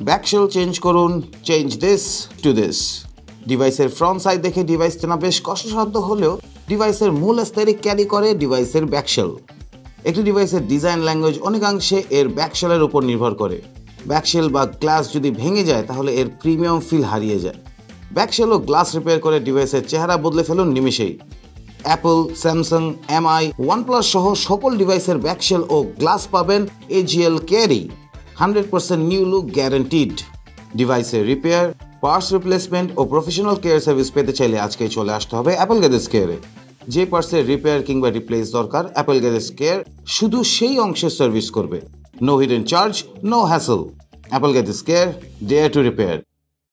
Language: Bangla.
ব্যাকশেল চেঞ্জ করুন, চেঞ্জ দিস টু দিস। ডিভাইসের ফ্রন্ট সাইড দেখে ডিভাইস চেনা বেশ কষ্টসাধ্য হলেও ডিভাইসের মূল অ্যাস্থেটিক ক্যারি করে ডিভাইসের ব্যাকশেল। একটি ডিভাইসের ডিজাইন ল্যাঙ্গুয়েজ অনেকাংশে এর ব্যাকশেলের উপর নির্ভর করে। ব্যাকশেল বা গ্লাস যদি ভেঙে যায় তাহলে এর প্রিমিয়াম ফিল হারিয়ে যায়। ব্যাকশেল ও গ্লাস রিপেয়ার করে ডিভাইসের চেহারা বদলে ফেলুন নিমেষেই। অ্যাপল, স্যামসাং, এমআই, ওয়ানপ্লাস সহ সকল ডিভাইসের ব্যাকশেল ও গ্লাস পাবেন এজিএল ক্যারি। 100% নিউ লুক গ্যারান্টিড। ডিভাইসের রিপেয়ার, পার্টস রিপ্লেসমেন্ট ও প্রফেশনাল কেয়ার সার্ভিস পেতে চাইলে আজকেই চলে আসতে হবে অ্যাপল গ্যারেজ কেয়ারে। যে পার্টসের রিপেয়ার কিংবা রিপ্লেস দরকার, অ্যাপল গ্যারেজ কেয়ার শুধু সেই অংশের সার্ভিস করবে। No hidden charge, no hassle. Apple garage care, dare to repair.